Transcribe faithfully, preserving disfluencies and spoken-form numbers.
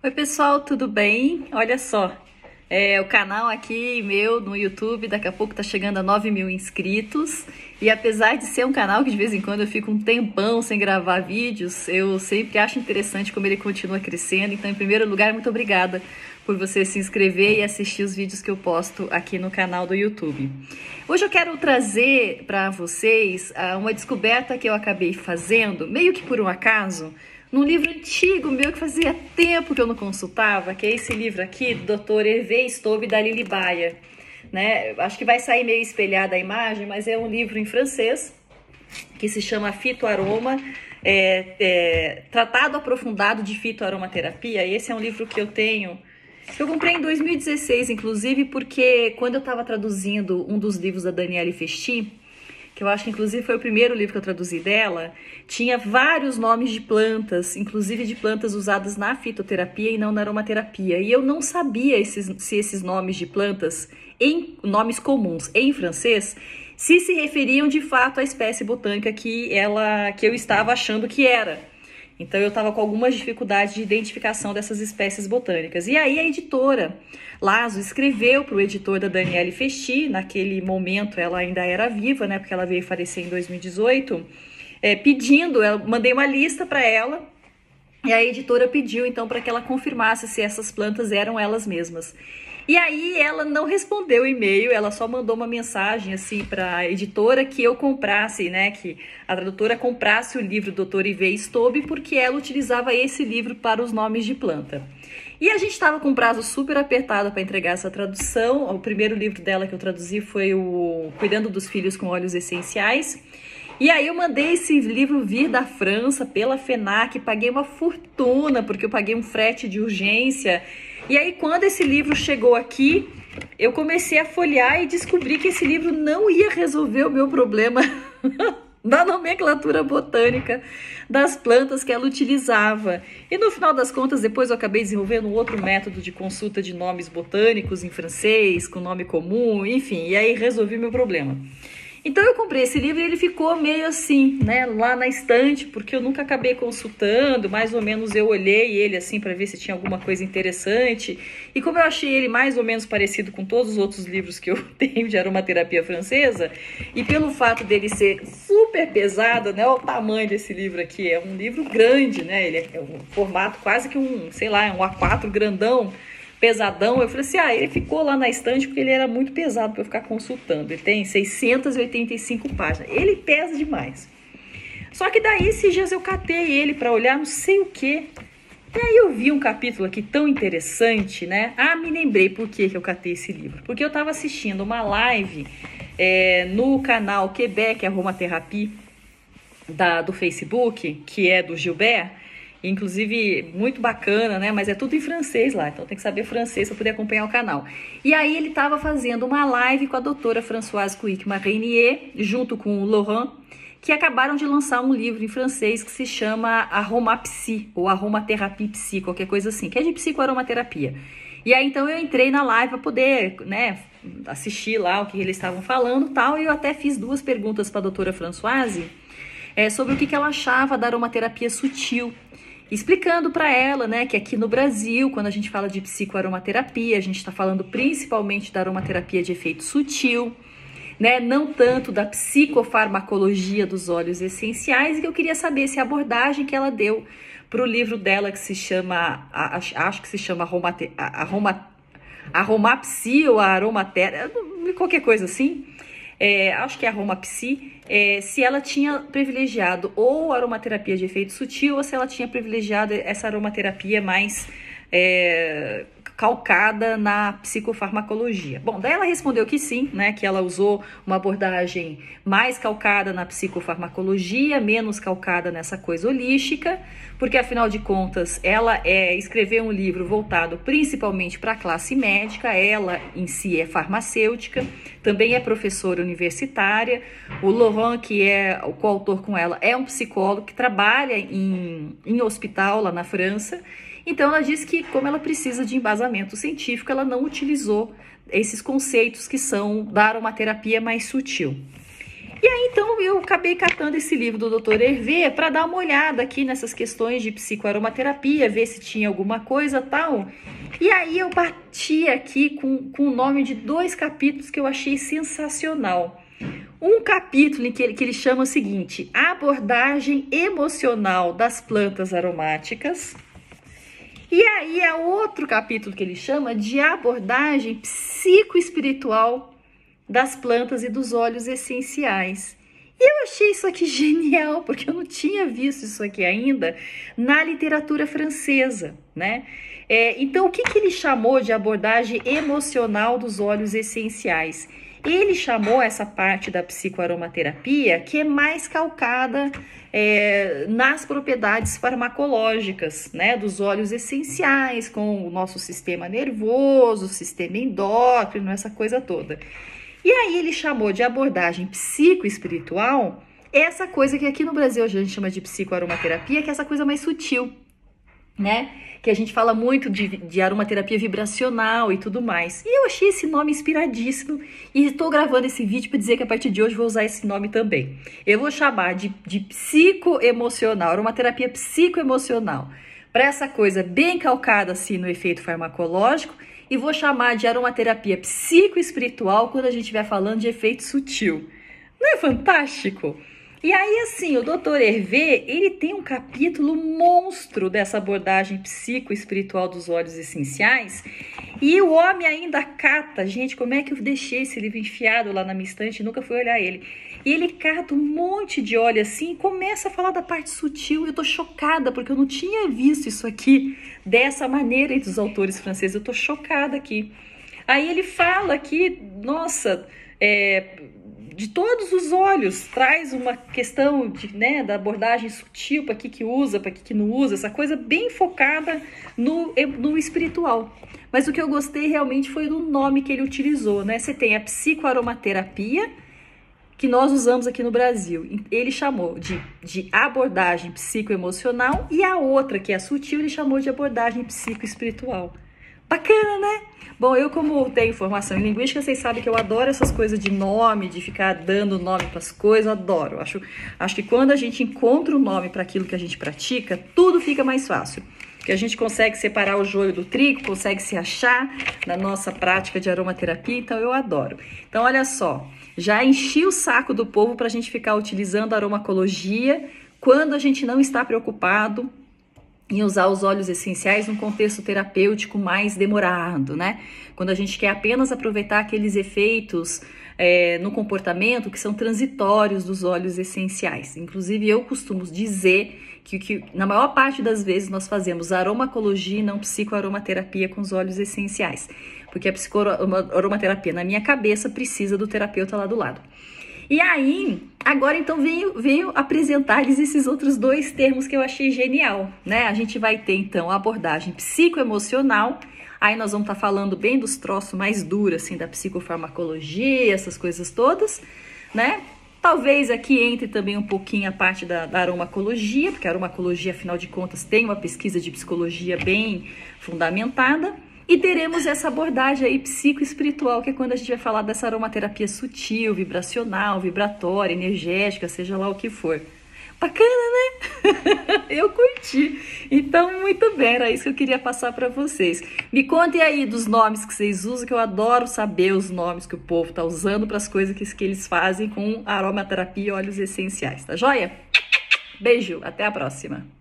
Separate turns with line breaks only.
Oi pessoal, tudo bem? Olha só, é, o canal aqui meu no YouTube daqui a pouco tá chegando a nove mil inscritos e apesar de ser um canal que de vez em quando eu fico um tempão sem gravar vídeos, eu sempre acho interessante como ele continua crescendo. Então, em primeiro lugar, muito obrigada por você se inscrever e assistir os vídeos que eu posto aqui no canal do YouTube. Hoje eu quero trazer para vocês uh, uma descoberta que eu acabei fazendo, meio que por um acaso, num livro antigo meu que fazia tempo que eu não consultava, que é esse livro aqui, do doutor Hervé Stobbe, da Lili Baia. Né? Acho que vai sair meio espelhada a imagem, mas é um livro em francês que se chama Fitoaroma, é, é, Tratado Aprofundado de Fitoaromaterapia. Esse é um livro que eu tenho, que eu comprei em dois mil e dezesseis, inclusive, porque quando eu estava traduzindo um dos livros da Daniele Festi, que eu acho que inclusive foi o primeiro livro que eu traduzi dela, tinha vários nomes de plantas, inclusive de plantas usadas na fitoterapia e não na aromaterapia. E eu não sabia esses, se esses nomes de plantas, em nomes comuns em francês, se se referiam de fato à espécie botânica que, ela, que eu estava achando que era. Então eu estava com algumas dificuldades de identificação dessas espécies botânicas. E aí a editora Lazo escreveu para o editor da Daniele Festi, naquele momento ela ainda era viva, né, porque ela veio falecer em dois mil e dezoito, é, pedindo, eu mandei uma lista para ela, e a editora pediu então para que ela confirmasse se essas plantas eram elas mesmas. E aí ela não respondeu o e-mail, ela só mandou uma mensagem assim para a editora que eu comprasse, né, que a tradutora comprasse o livro do doutor Hervé Stobbe, porque ela utilizava esse livro para os nomes de planta. E a gente estava com um prazo super apertado para entregar essa tradução. O primeiro livro dela que eu traduzi foi o Cuidando dos Filhos com Óleos Essenciais. E aí eu mandei esse livro vir da França pela FENAC, paguei uma fortuna, porque eu paguei um frete de urgência. E aí quando esse livro chegou aqui, eu comecei a folhear e descobri que esse livro não ia resolver o meu problema da nomenclatura botânica das plantas que ela utilizava. E no final das contas, depois eu acabei desenvolvendo um outro método de consulta de nomes botânicos em francês, com nome comum, enfim, e aí resolvi meu problema. Então eu comprei esse livro e ele ficou meio assim, né, lá na estante, porque eu nunca acabei consultando, mais ou menos eu olhei ele assim para ver se tinha alguma coisa interessante. E como eu achei ele mais ou menos parecido com todos os outros livros que eu tenho de aromaterapia francesa, e pelo fato dele ser super pesado, né, olha o tamanho desse livro aqui, é um livro grande, né, ele é um formato quase que um, sei lá, um A quatro grandão, pesadão. Eu falei assim, ah, ele ficou lá na estante porque ele era muito pesado para eu ficar consultando. Ele tem seiscentas e oitenta e cinco páginas, ele pesa demais. Só que daí esses dias eu catei ele para olhar não sei o que, e aí eu vi um capítulo aqui tão interessante, né? Ah, me lembrei por que que eu catei esse livro, porque eu estava assistindo uma live é, no canal Quebec Aromaterapia da, do Facebook, que é do Gilbert. Inclusive, muito bacana, né? Mas é tudo em francês lá, então tem que saber francês para poder acompanhar o canal. E aí ele estava fazendo uma live com a doutora Françoise Couic-Marinier, junto com o Laurent, que acabaram de lançar um livro em francês que se chama Aromapsy, ou Aromaterapie Psy, qualquer coisa assim, que é de psicoaromaterapia. E aí então eu entrei na live para poder, né, assistir lá o que eles estavam falando e tal, e eu até fiz duas perguntas para a doutora Françoise é, sobre o que, que ela achava da aromaterapia sutil, explicando para ela, né, que aqui no Brasil, quando a gente fala de psicoaromaterapia, a gente está falando principalmente da aromaterapia de efeito sutil, né, não tanto da psicofarmacologia dos óleos essenciais, e que eu queria saber se a abordagem que ela deu para o livro dela, que se chama, acho que se chama Aromate, Aroma, Aromapsy ou Aromaterapia, qualquer coisa assim, é, acho que é Aromapsy, é, se ela tinha privilegiado ou aromaterapia de efeito sutil ou se ela tinha privilegiado essa aromaterapia mais é, calcada na psicofarmacologia. Bom, daí ela respondeu que sim, né, que ela usou uma abordagem mais calcada na psicofarmacologia, menos calcada nessa coisa holística, porque afinal de contas ela é, escreveu um livro voltado principalmente para a classe médica, ela em si é farmacêutica, também é professora universitária, o Laurent, que é o coautor com ela, é um psicólogo que trabalha em, em hospital lá na França. Então ela disse que, como ela precisa de embasamento científico, ela não utilizou esses conceitos que são da aromaterapia mais sutil. E aí, então, eu acabei catando esse livro do doutor Hervé para dar uma olhada aqui nessas questões de psicoaromaterapia, ver se tinha alguma coisa tal. E aí eu bati aqui com, com o nome de dois capítulos que eu achei sensacional. Um capítulo em que ele, que ele chama o seguinte: abordagem emocional das plantas aromáticas. E aí é outro capítulo que ele chama de abordagem psicoespiritual das plantas e dos óleos essenciais. E eu achei isso aqui genial, porque eu não tinha visto isso aqui ainda na literatura francesa, né? É, então, o que, que ele chamou de abordagem emocional dos óleos essenciais? Ele chamou essa parte da psicoaromaterapia que é mais calcada é, nas propriedades farmacológicas, né, dos óleos essenciais, com o nosso sistema nervoso, sistema endócrino, essa coisa toda. E aí ele chamou de abordagem psicoespiritual essa coisa que aqui no Brasil a gente chama de psicoaromaterapia, que é essa coisa mais sutil, né? Que a gente fala muito de, de aromaterapia vibracional e tudo mais. E eu achei esse nome inspiradíssimo e estou gravando esse vídeo para dizer que a partir de hoje vou usar esse nome também. Eu vou chamar de, de psicoemocional, aromaterapia psicoemocional, para essa coisa bem calcada assim no efeito farmacológico, e vou chamar de aromaterapia psicoespiritual quando a gente estiver falando de efeito sutil. Não é fantástico? E aí, assim, o doutor Hervé, ele tem um capítulo monstro dessa abordagem psicoespiritual dos óleos essenciais, e o homem ainda cata, gente, como é que eu deixei esse livro enfiado lá na minha estante e nunca fui olhar ele. E ele cata um monte de óleo assim e começa a falar da parte sutil. Eu tô chocada, porque eu não tinha visto isso aqui dessa maneira entre os autores franceses. Eu tô chocada aqui. Aí ele fala aqui, nossa, é... de todos os óleos, traz uma questão de, né, da abordagem sutil, para que que usa, para que que não usa, essa coisa bem focada no, no espiritual. Mas o que eu gostei realmente foi do nome que ele utilizou, né? Você tem a psicoaromaterapia, que nós usamos aqui no Brasil. Ele chamou de, de abordagem psicoemocional, e a outra, que é a sutil, ele chamou de abordagem psicoespiritual. Bacana, né? Bom, eu como tenho formação em linguística, vocês sabem que eu adoro essas coisas de nome, de ficar dando nome para as coisas, adoro. Acho, acho que quando a gente encontra um nome para aquilo que a gente pratica, tudo fica mais fácil. Porque a gente consegue separar o joio do trigo, consegue se achar na nossa prática de aromaterapia, então eu adoro. Então, olha só, já enchi o saco do povo para a gente ficar utilizando a aromacologia quando a gente não está preocupado em usar os óleos essenciais num contexto terapêutico mais demorado, né? Quando a gente quer apenas aproveitar aqueles efeitos é, no comportamento que são transitórios dos óleos essenciais. Inclusive, eu costumo dizer que, que na maior parte das vezes nós fazemos aromacologia e não psicoaromaterapia com os óleos essenciais, porque a psicoaromaterapia, na minha cabeça, precisa do terapeuta lá do lado. E aí, agora então veio, veio apresentar-lhes esses outros dois termos que eu achei genial, né? A gente vai ter então a abordagem psicoemocional, aí nós vamos estar falando bem dos troços mais duros, assim, da psicofarmacologia, essas coisas todas, né? Talvez aqui entre também um pouquinho a parte da, da aromacologia, porque a aromacologia, afinal de contas, tem uma pesquisa de psicologia bem fundamentada. E teremos essa abordagem aí psicoespiritual, que é quando a gente vai falar dessa aromaterapia sutil, vibracional, vibratória, energética, seja lá o que for. Bacana, né? Eu curti. Então, muito bem, era isso que eu queria passar para vocês. Me contem aí dos nomes que vocês usam, que eu adoro saber os nomes que o povo tá usando para as coisas que, que eles fazem com aromaterapia e óleos essenciais, tá joia? Beijo, até a próxima.